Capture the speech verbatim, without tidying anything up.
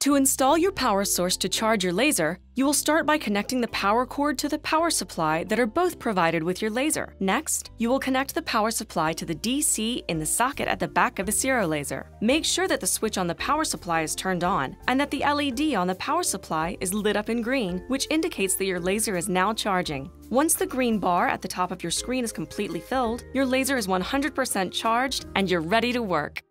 To install your power source to charge your laser, you will start by connecting the power cord to the power supply that are both provided with your laser. Next, you will connect the power supply to the D C in the socket at the back of the Xero laser. Make sure that the switch on the power supply is turned on and that the L E D on the power supply is lit up in green, which indicates that your laser is now charging. Once the green bar at the top of your screen is completely filled, your laser is one hundred percent charged and you're ready to work.